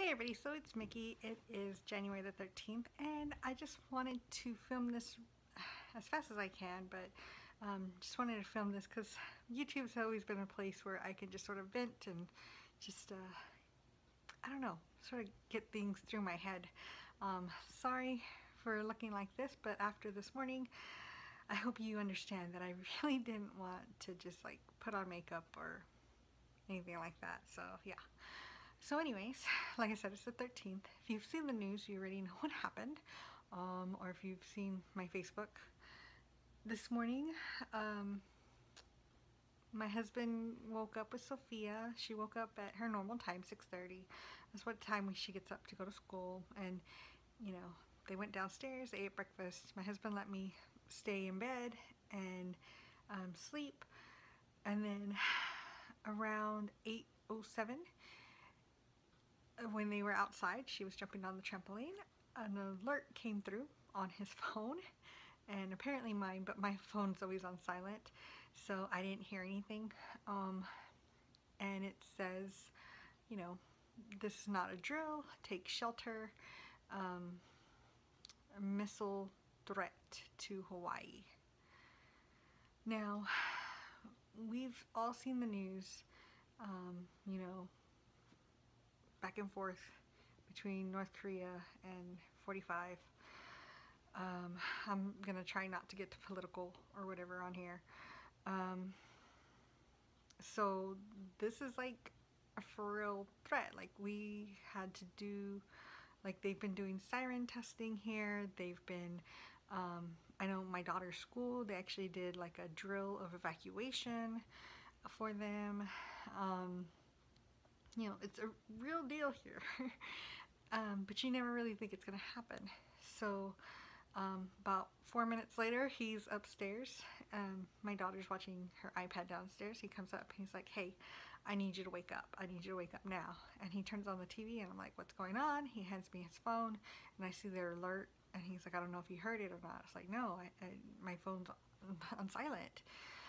Hey everybody, so it's Mickey. It is January the 13th and I just wanted to film this as fast as I can, but just wanted to film this because YouTube's always been a place where I can just sort of vent and just, I don't know, sort of get things through my head. Sorry for looking like this, but after this morning, I hope you understand that I really didn't want to just like put on makeup or anything like that, so yeah. So anyways, like I said, it's the 13th. If you've seen the news, you already know what happened. Or if you've seen my Facebook. This morning, my husband woke up with Sophia. She woke up at her normal time, 6:30. That's what time she gets up to go to school. And, you know, they went downstairs, they ate breakfast. My husband let me stay in bed and sleep. And then around 8:07, when they were outside, she was jumping on the trampoline. An alert came through on his phone, and apparently mine, but my phone's always on silent, so I didn't hear anything. And it says, you know, this is not a drill, take shelter, a missile threat to Hawaii. Now, we've all seen the news, you know, back and forth between North Korea and 45. I'm gonna try not to get political or whatever on here. So this is like a for real threat. Like we had to do, like they've been doing siren testing here. They've been, I know my daughter's school, they actually did like a drill of evacuation for them. You know, it's a real deal here. But you never really think it's gonna happen. So about 4 minutes later, he's upstairs. My daughter's watching her iPad downstairs. He comes up and he's like, hey, I need you to wake up. I need you to wake up now. And he turns on the TV and I'm like, what's going on? He hands me his phone and I see their alert and he's like, I don't know if you heard it or not. It's like, no, my phone's on silent.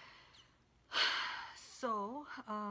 So,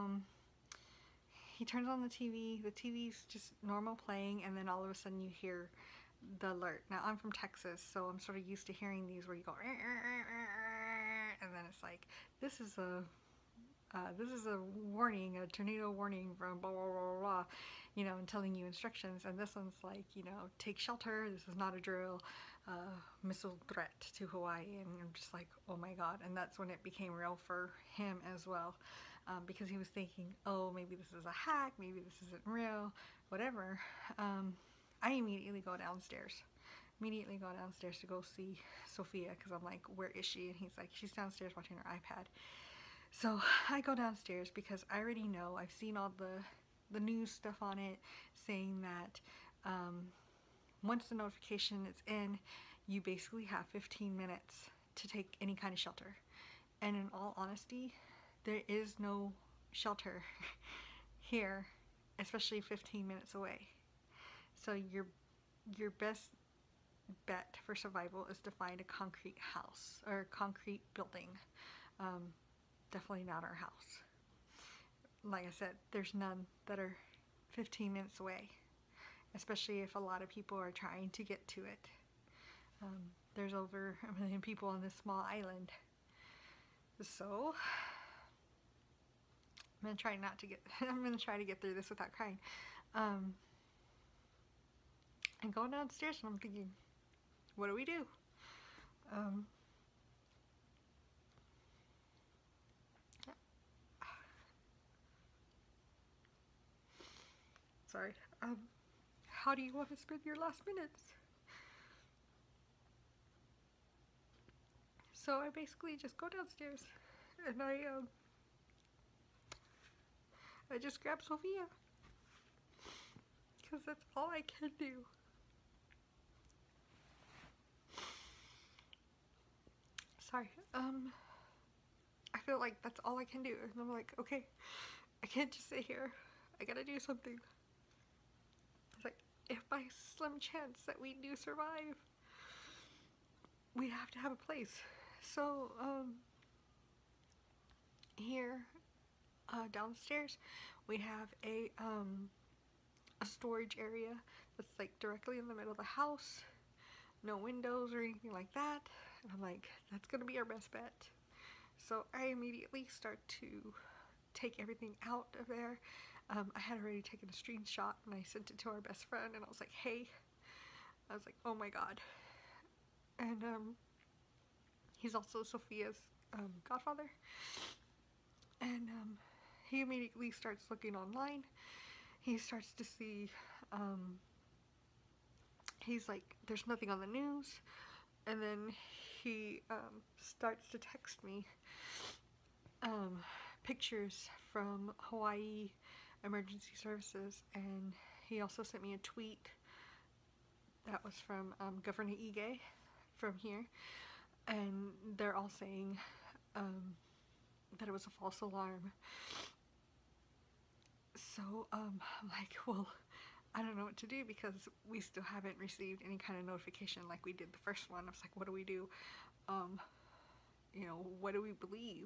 he turns on the TV. The TV's just normal playing, and then all of a sudden you hear the alert. Now I'm from Texas, so I'm sort of used to hearing these where you go, and then it's like, this is a warning, a tornado warning from blah blah blah blah, you know, and telling you instructions. And this one's like, you know, take shelter. This is not a drill. Missile threat to Hawaii, and I'm just like, oh my god. And that's when it became real for him as well. Because he was thinking, oh, maybe this is a hack, maybe this isn't real, whatever. I immediately go downstairs. To go see Sophia because I'm like, where is she? And he's like, she's downstairs watching her iPad. So I go downstairs because I already know, I've seen all the news stuff on it saying that once the notification is in, you basically have 15 minutes to take any kind of shelter. And in all honesty, there is no shelter here, especially 15 minutes away. So your best bet for survival is to find a concrete house or a concrete building. Definitely not our house. Like I said, there's none that are 15 minutes away, especially if a lot of people are trying to get to it. There's over 1 million people on this small island. So I'm gonna try not to get I'm gonna try to get through this without crying. And going downstairs and I'm thinking, what do we do? Sorry. How do you want to spend your last minutes? So I basically just go downstairs and I just grab Sophia because that's all I can do. Sorry. I feel like that's all I can do, and I'm like, okay, I can't just sit here. I gotta do something. It's like, if by slim chance that we do survive, we have to have a place. So here downstairs we have a a storage area that's like directly in the middle of the house, no windows or anything like that. And I'm like, that's gonna be our best bet. So I immediately start to take everything out of there. I had already taken a screenshot and I sent it to our best friend and I was like, hey, I was like, oh my god. And he's also Sophia's godfather. And he immediately starts looking online. He starts to see, he's like, there's nothing on the news. And then he starts to text me pictures from Hawaii Emergency Services, and he also sent me a tweet that was from Governor Ige from here, and they're all saying that it was a false alarm. So I'm like, well, I don't know what to do because we still haven't received any kind of notification like we did the first one. I was like, what do we do? You know, what do we believe?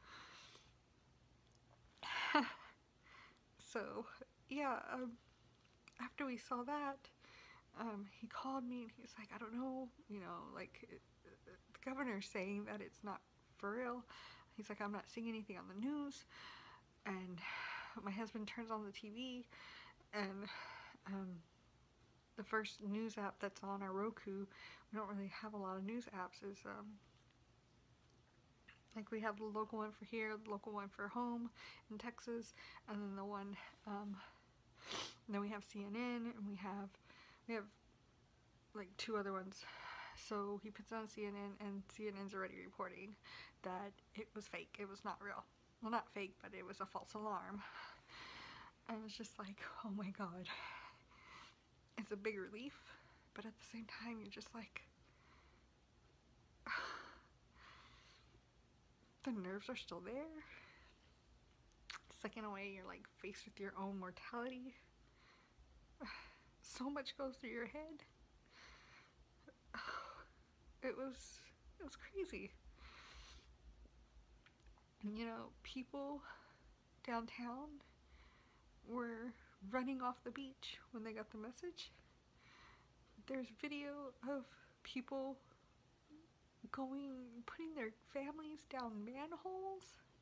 So yeah, after we saw that, he called me and he was like, I don't know, you know, like the governor's saying that it's not for real. He's like, I'm not seeing anything on the news. And my husband turns on the TV, and the first news app that's on our Roku, we don't really have a lot of news apps, is like we have the local one for here, the local one for home in Texas, and then the one, then we have CNN, and we have like two other ones. So he puts on CNN, and CNN's already reporting that it was fake, it was not real. Well, not fake, but it was a false alarm. And it's just like, oh my god. It's a big relief, but at the same time, you're just like, the nerves are still there. Second away, you're like faced with your own mortality. So much goes through your head. It was crazy. You know, people downtown were running off the beach when they got the message. There's video of people putting their families down manholes.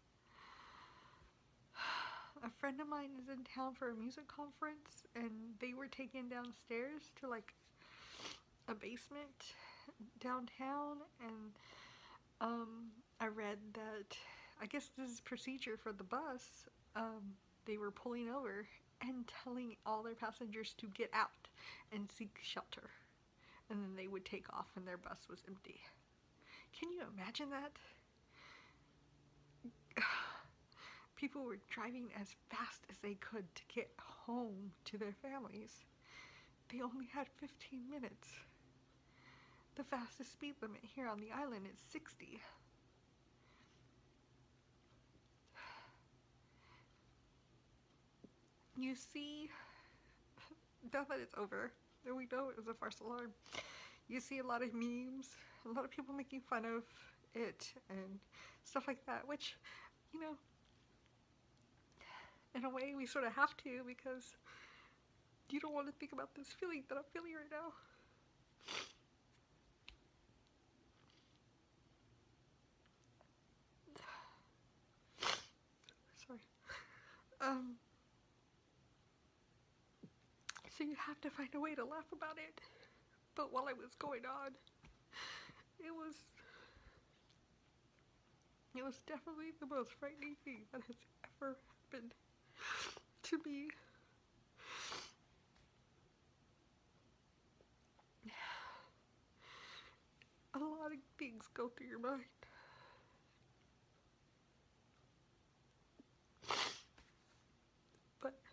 A friend of mine is in town for a music conference, and they were taken downstairs to like a basement downtown, and I read that, I guess this is procedure for the bus, they were pulling over and telling all their passengers to get out and seek shelter, and then they would take off when their bus was empty. Can you imagine that? People were driving as fast as they could to get home to their families. They only had 15 minutes. The fastest speed limit here on the island is 60. You see, now that it's over, and we know it was a false alarm, you see a lot of memes, a lot of people making fun of it and stuff like that, which, you know, in a way we sort of have to, because you don't want to think about this feeling that I'm feeling right now. Sorry. So you have to find a way to laugh about it. But while it was going on, it was definitely the most frightening thing that has ever happened to me. A lot of things go through your mind. But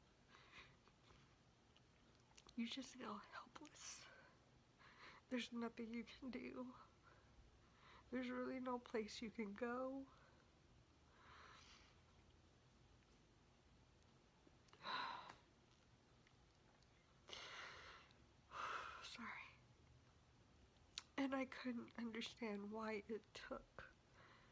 you just feel helpless. There's nothing you can do. There's really no place you can go. Sorry. And I couldn't understand why it took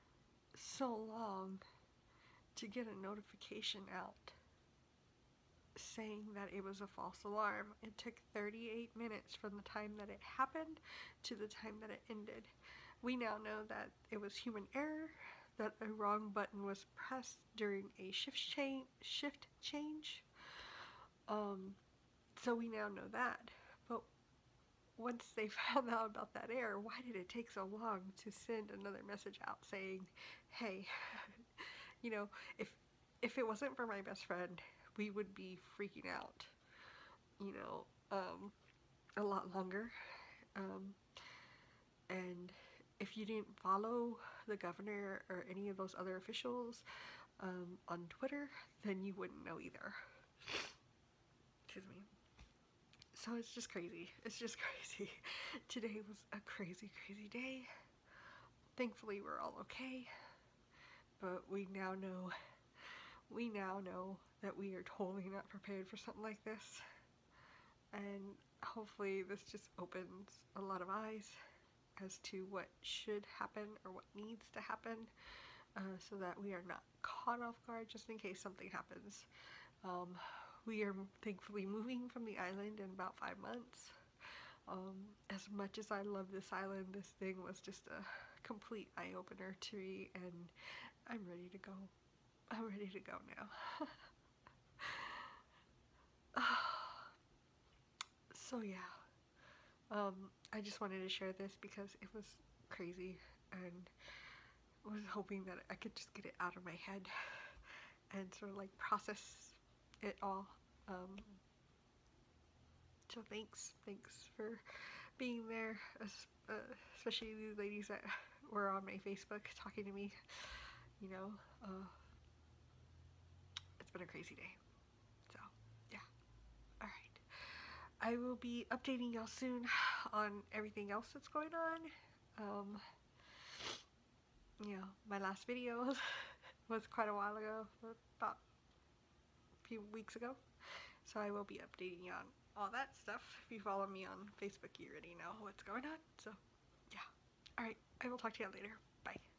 so long to get a notification out. saying that it was a false alarm. It took 38 minutes from the time that it happened to the time that it ended. We now know that it was human error, that a wrong button was pressed during a shift change. Um, so we now know that. But once they found out about that error, why did it take so long to send another message out saying, "Hey, you know, if it wasn't for my best friend, we would be freaking out, you know, a lot longer. Um, and if you didn't follow the governor or any of those other officials on Twitter, then you wouldn't know either." Excuse me. So it's just crazy. It's just crazy. Today was a crazy, crazy day. Thankfully, we're all okay. But we now know that we are totally not prepared for something like this. And hopefully this just opens a lot of eyes as to what should happen or what needs to happen, so that we are not caught off guard just in case something happens. We are thankfully moving from the island in about 5 months. As much as I love this island, this thing was just a complete eye-opener to me, and I'm ready to go. I'm ready to go now. So yeah, I just wanted to share this because it was crazy, and was hoping that I could just get it out of my head and sort of like process it all. So thanks for being there, especially these ladies that were on my Facebook talking to me. You know, it's been a crazy day. So yeah, all right. I will be updating y'all soon on everything else that's going on. You know, my last video was quite a while ago, about a few weeks ago. So I will be updating you on all that stuff. If you follow me on Facebook, you already know what's going on. So yeah. Alright, I will talk to you later. Bye.